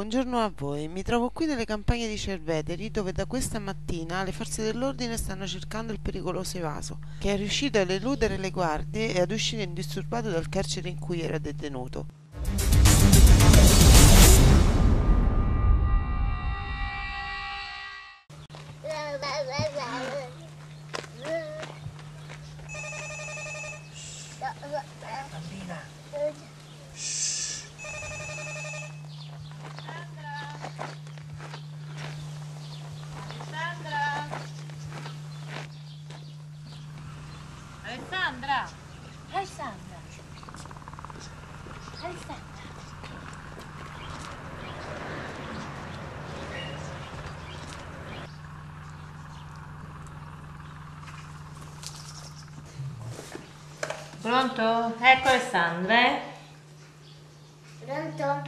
buongiorno a voi. Mi trovo qui nelle campagne di Cerveteri, dove da questa mattina le forze dell'ordine stanno cercando il pericoloso evaso, che è riuscito ad eludere le guardie e ad uscire indisturbato dal carcere in cui era detenuto. Bambina. Alessandra! Alessandra! Alessandra! Pronto? Ecco Alessandra, eh? Pronto?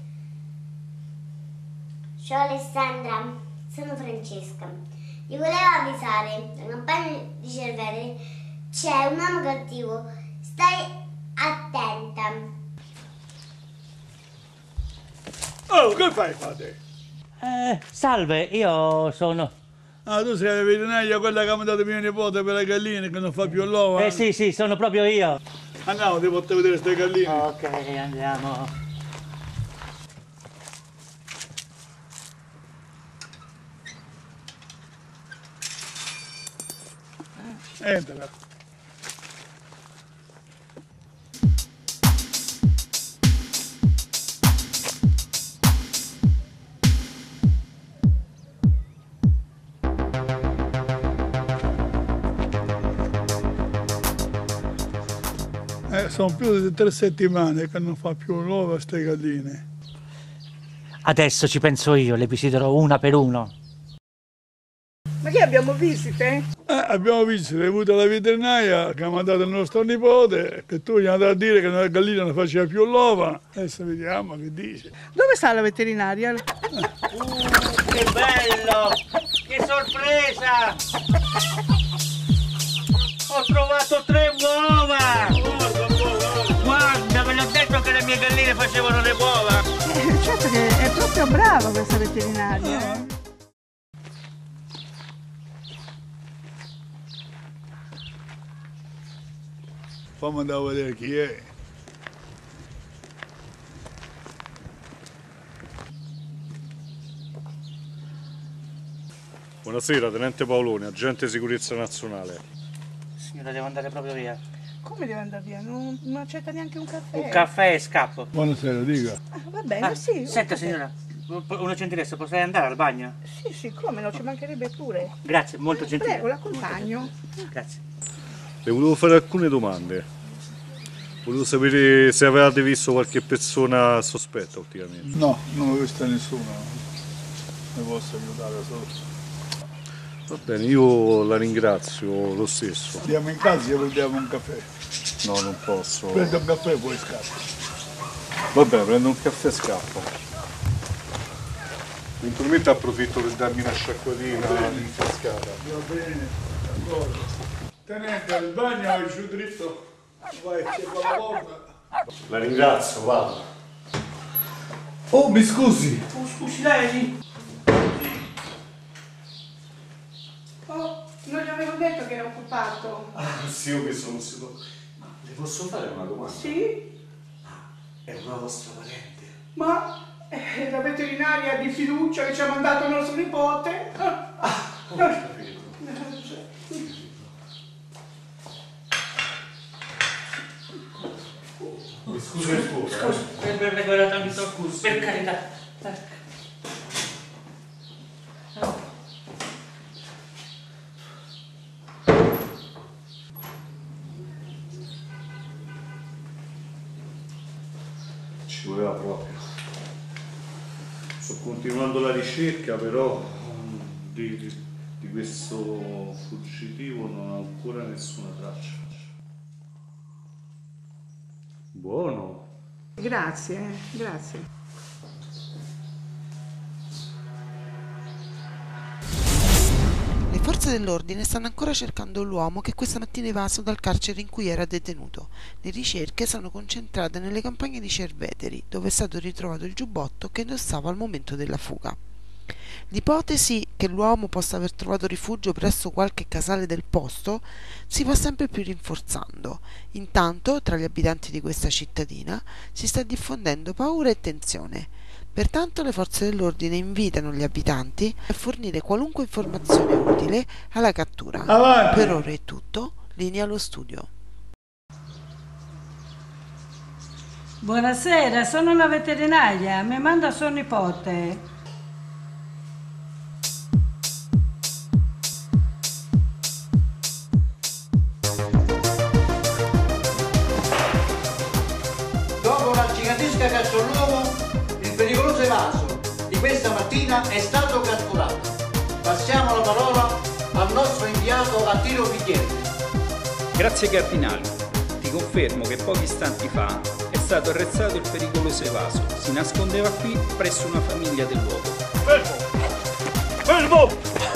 Ciao Alessandra, sono Francesca. Ti volevo avvisare, la campagna di Cerveteri c'è un uomo cattivo, stai attenta. Oh, che fai, padre? Salve, io sono... Ah, tu sei la veterinaria, quella che ha mandato mio nipote per le galline che non fa più l'uovo? sì, sono proprio io. Andiamo, ti porto a vedere queste galline. Ok, andiamo. Entra. Sono più di 3 settimane che non fa più l'uovo a ste galline. Adesso ci penso io, le visiterò una per uno. Ma che abbiamo visite? Abbiamo visto, è avuta la veterinaria che ha mandato il nostro nipote, che tu gli hai andato a dire che la gallina non faceva più l'uova. Adesso vediamo che dice. Dove sta la veterinaria? Che bello! Che sorpresa! Ho trovato 3 uova! Guarda, ve l'ho detto che le mie galline facevano le uova! Certo che è proprio brava questa veterinaria. Fammi andare a vedere chi è. Buonasera, Tenente Paoloni, agente sicurezza nazionale. Signora, devo andare proprio via. Come deve andare via? Non accetta neanche un caffè? Un caffè e scappo. Buonasera, dica. Va bene, sì. Senta un caffè. signora, una gentilezza, potrei andare al bagno? Sì, come no, ci mancherebbe pure. Grazie, molto gentile. Prego, l'accompagno. Grazie. Le volevo fare alcune domande. Volevo sapere se avevate visto qualche persona sospetta ultimamente. No, non ho visto nessuno. Mi posso aiutare solo. Va bene, io la ringrazio lo stesso. Andiamo in casa e prendiamo un caffè. No, non posso. Prendo un caffè e poi scappo. Va bene, prendo un caffè e scappo. Eventualmente approfitto per darmi una sciacquatina rinfrescata. Va bene, d'accordo. Tenente, il bagno è giù dritto. Vai, c'è la porta. La ringrazio, vado. Oh, mi scusi. Scusi lei? Oh, non gli avevo detto che era occupato. Ah, sì, io che sono sicuro. Ma le posso fare una domanda? Sì? È una vostra parente? Ma la veterinaria di fiducia che ci ha mandato il nostro nipote. Ho capito. Mi scusi il fuoco. Scusi, per regolare tanto scusi. Per carità. Ci voleva proprio. Sto continuando la ricerca, però di questo fuggitivo non ho ancora nessuna traccia. Buono. Grazie, grazie. Le forze dell'ordine stanno ancora cercando l'uomo che questa mattina è evaso dal carcere in cui era detenuto. Le ricerche sono concentrate nelle campagne di Cerveteri, dove è stato ritrovato il giubbotto che indossava al momento della fuga. L'ipotesi che l'uomo possa aver trovato rifugio presso qualche casale del posto si va sempre più rinforzando. Intanto, tra gli abitanti di questa cittadina si sta diffondendo paura e tensione. Pertanto le forze dell'ordine invitano gli abitanti a fornire qualunque informazione utile alla cattura. Avanti. Per ora è tutto, linea allo studio. Buonasera, sono la veterinaria, mi manda suo nipote. Dopo una gigantesca caccia all'uomo, il pericoloso evaso di questa mattina è stato catturato. Passiamo la parola al nostro inviato Attilio Bicchieri. Grazie cardinale, ti confermo che pochi istanti fa è stato arrestato il pericoloso evaso. Si nascondeva qui presso una famiglia del luogo. Fermo!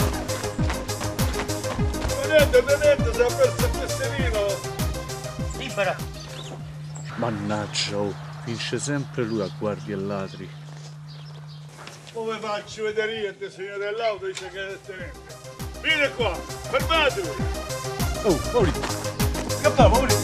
Tenente, si è perso il tesserino! Libera! Mannaggia, oh, finisce sempre lui a guardie e ladri. Come faccio vedere io il signore dell'auto dice che è il tenente? Vieni qua, fermatevi! Oh, Mauri! Che fa, Mauri?